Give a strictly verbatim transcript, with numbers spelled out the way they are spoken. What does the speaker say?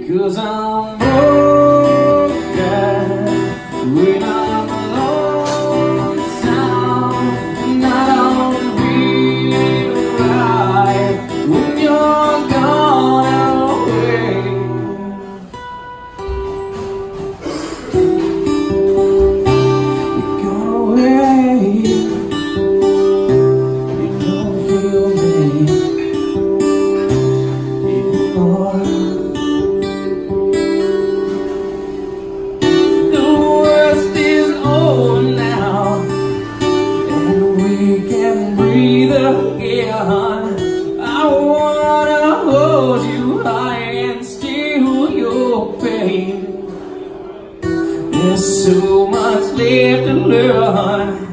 'cause I'm broken when I'm alone. Sound not always right when you're gone away. You're gone away. You don't feel me anymore. I wanna hold you high and steal your pain. There's so much left to learn.